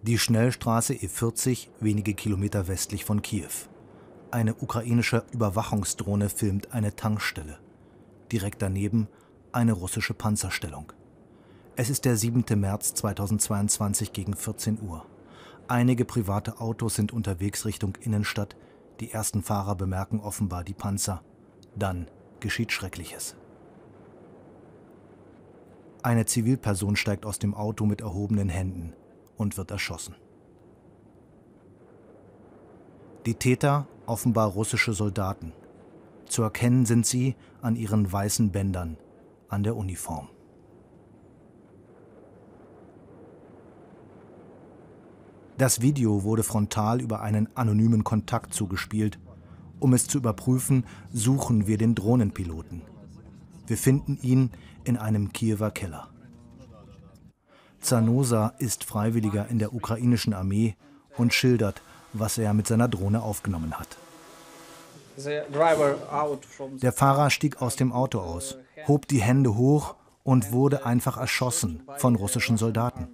Die Schnellstraße E40, wenige Kilometer westlich von Kiew. Eine ukrainische Überwachungsdrohne filmt eine Tankstelle. Direkt daneben eine russische Panzerstellung. Es ist der 7. März 2022 gegen 14 Uhr. Einige private Autos sind unterwegs Richtung Innenstadt. Die ersten Fahrer bemerken offenbar die Panzer. Dann geschieht Schreckliches. Eine Zivilperson steigt aus dem Auto mit erhobenen Händen und wird erschossen. Die Täter offenbar russische Soldaten. Zu erkennen sind sie an ihren weißen Bändern an der Uniform. Das Video wurde frontal über einen anonymen Kontakt zugespielt. Um es zu überprüfen, suchen wir den Drohnenpiloten. Wir finden ihn in einem Kiewer Keller. Zanosa ist Freiwilliger in der ukrainischen Armee und schildert, was er mit seiner Drohne aufgenommen hat. Der Fahrer stieg aus dem Auto aus, hob die Hände hoch und wurde einfach erschossen von russischen Soldaten.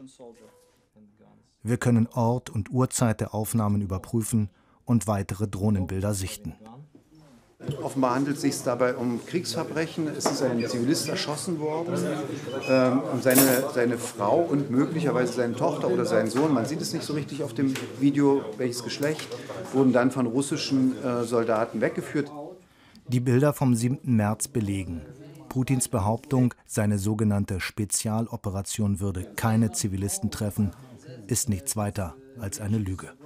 Wir können Ort und Uhrzeit der Aufnahmen überprüfen und weitere Drohnenbilder sichten. Offenbar handelt es sich dabei um Kriegsverbrechen. Es ist ein Zivilist erschossen worden. Und seine Frau und möglicherweise seine Tochter oder sein Sohn, man sieht es nicht so richtig auf dem Video, welches Geschlecht, wurden dann von russischen Soldaten weggeführt. Die Bilder vom 7. März belegen: Putins Behauptung, seine sogenannte Spezialoperation würde keine Zivilisten treffen, ist nichts weiter als eine Lüge.